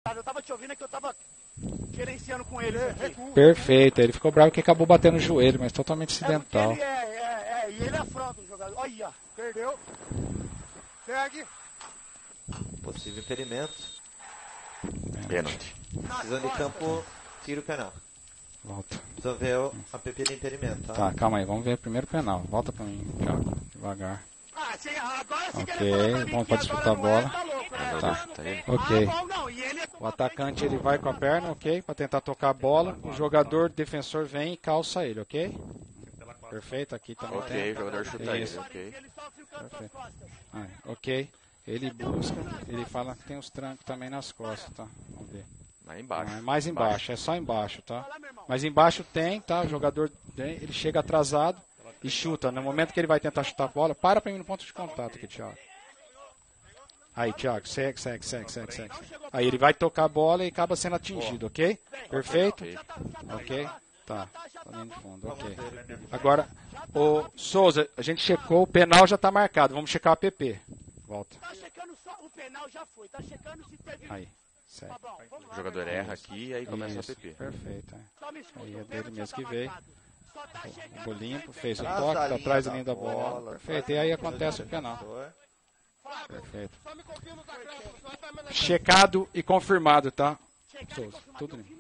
Eu tava te ouvindo, é que eu tava gerenciando com ele. Perfeito, ele ficou bravo que acabou batendo no joelho, mas totalmente acidental. E ele afronta o jogador. Olha, perdeu. Segue. Possível impedimento. Pênalti. Decisão de campo, tiro penal. Volta. Precisa ver a PP de impedimento, tá? Tá, calma aí, vamos ver o primeiro penal. Volta pra mim, Thiago, devagar. Ok, vamos pra disputar a bola. Tá, ok. O atacante ele vai com a perna, ok, pra tentar tocar a bola. O jogador defensor vem e calça ele, ok? Perfeito, aqui também tem. Ok, o jogador chuta ele, ok. Perfeito. Ok, ele busca, ele fala que tem os trancos também nas costas, tá? Vamos ver. Lá embaixo. Não, é mais embaixo, é só embaixo, tá? Mas embaixo tem, tá? O jogador ele chega atrasado e chuta. No momento que ele vai tentar chutar a bola, para pra mim no ponto de contato aqui, Thiago. Aí, Thiago, segue. Aí ele vai tocar a bola e acaba sendo atingido, ok? Perfeito? Ok? Tá linha de fundo, ok. Agora, o Souza, a gente checou, o penal já tá marcado. Vamos checar o APP. Volta. Tá checando só o penal, já foi. Tá checando se teve... Aí, segue. O jogador erra aqui e aí começa Isso, o APP. perfeito. Aí é dele mesmo que veio. O bolinho fez o toque, tá atrás da linha da bola. Perfeito, e aí acontece o penal. Perfeito. Checado e confirmado, tá? Souza, tudo lindo.